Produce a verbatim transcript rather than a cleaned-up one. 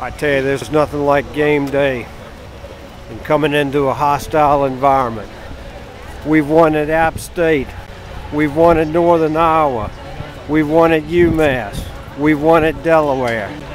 I tell you, there's nothing like game day and coming into a hostile environment. We've won at App State. We've won at Northern Iowa. We've won at UMass. We've won at Delaware.